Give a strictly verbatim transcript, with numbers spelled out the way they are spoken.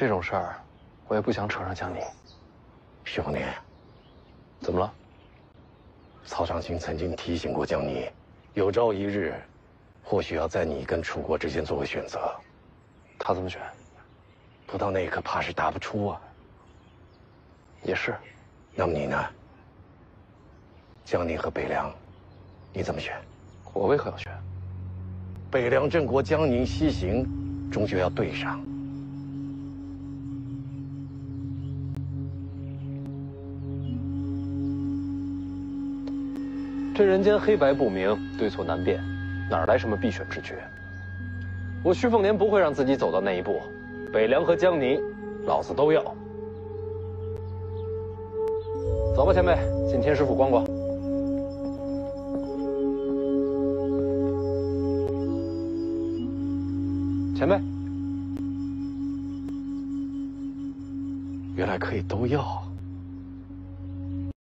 这种事儿，我也不想扯上江宁。 兄弟， 怎么了？ 曹长兴曾经提醒过江宁，有朝一日，或许要在你跟楚国之间做个选择。 他怎么选？ 不到那一刻，怕是答不出啊。 也是。 那么你呢？江宁和北凉，你怎么选？ 我为何要选？ 北凉郑国江宁西行，终究要对上。 这人间黑白不明，对错难辨，哪来什么必选之决？我徐凤年不会让自己走到那一步。北凉和江宁，老子都要。走吧，前辈，进天师府逛逛。前辈， 原来可以都要。